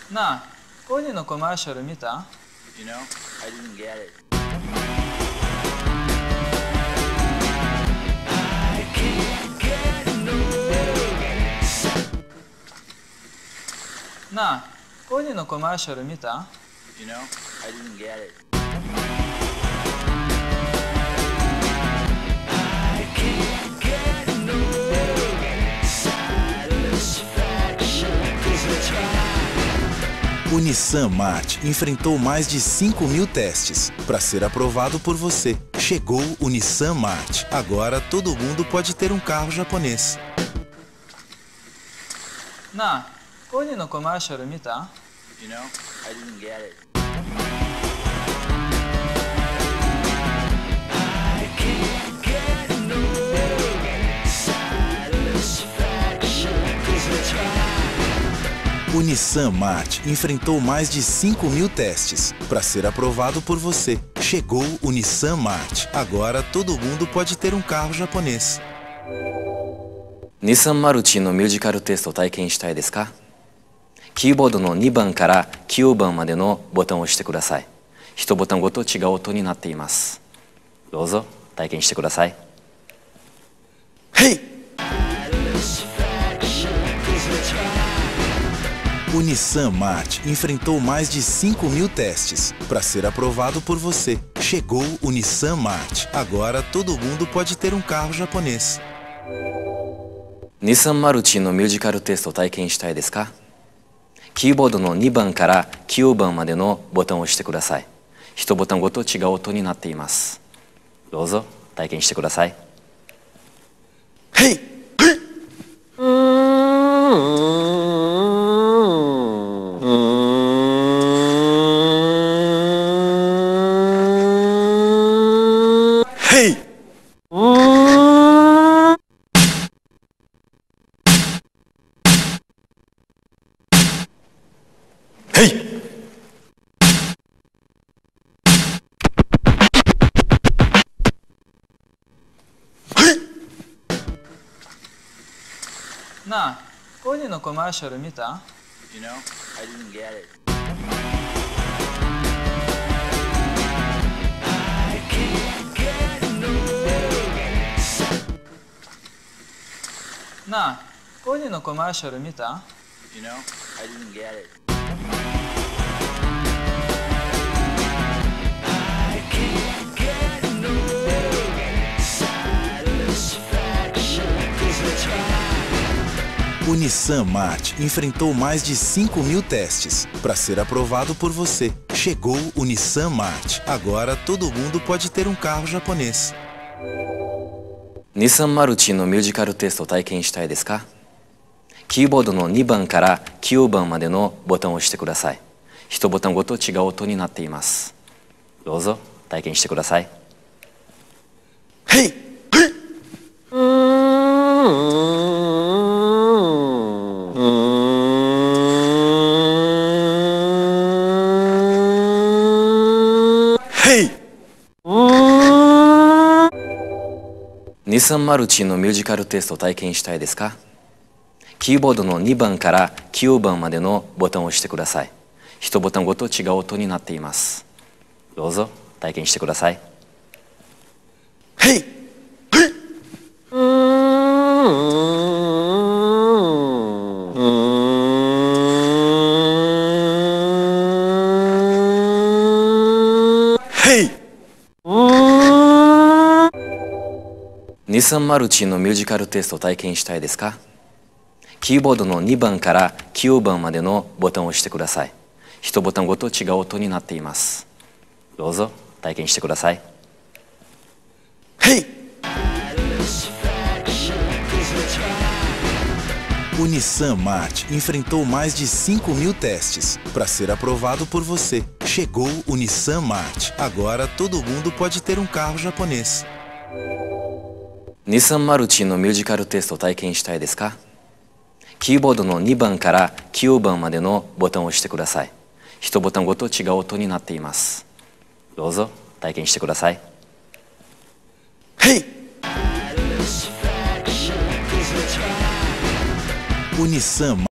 なあ、ポニーのコマーシャル見た？ You know, I didn't get it. なあ、ポニーのコマーシャル見た？ You know, I didn't get it. O Nissan March enfrentou mais de 5.000 testes para ser aprovado por você. Chegou o Nissan March. Agora todo mundo pode ter um carro japonês. なあ、ポニーのコマーシャル見た？ You know, I didn't get it. おNissan March enfrentou mais de 5.000 testes para ser aprovado por você. Chegou o Nissan March. Agora todo mundo pode ter um carro japonês. 日産マルチのミュージカルテスト体験したいですか？キーボードの2番から9番までのボタンを押してください。1ボタンごと違う音になっています。どうぞ体験してください。 Hey! O Nissan March enfrentou mais de 5.000 testes para ser aprovado por você. Chegou o Nissan March. Agora todo mundo pode ter um carro japonês. 日産マルチのミュージカルテスト体験したいですか？キーボードの2番から9番までのボタンを押してください。1ボタンごと違う音になっています。どうぞ体験してください。 Hey! Hey! Hey! なあ、ポニーのコマーシャル見た？ You know, I didn't get it. なあ、ポニーのコマーシャル見た？ You know, I didn't get it. おNissan March enfrentou mais de 5.000 testes para ser aprovado por você. Chegou o Nissan March. Agora todo mundo pode ter um carro japonês. 日産マルチのミュージカルテスト体験したいですか？キーボードの2番から9番までのボタンを押してください。1ボタンごと違う音になっています。どうぞ体験してください。 Hey! Hey! 日産マルチのミュージカルテスト体験したいですか？キーボードの2番から9番までのボタンを押してください。1ボタンごと違う音になっています。どうぞ体験してください。 Hey! Hey! 日産マルチのミュージカルテスト体験したいですか？キーボードの2番から9番までのボタンを押してください。1ボタンごと違う音になっています。どうぞ体験してください。 Hey! O Nissan March enfrentou mais de 5.000 testes para ser aprovado por você. Chegou o Nissan March. Agora todo mundo pode ter um carro japonês. 日産マルチのミュージカルテスト体験したいですか？キーボードの2番から9番までのボタンを押してください。1ボタンごと違う音になっています。どうぞ体験してください。 Hey! O Nissan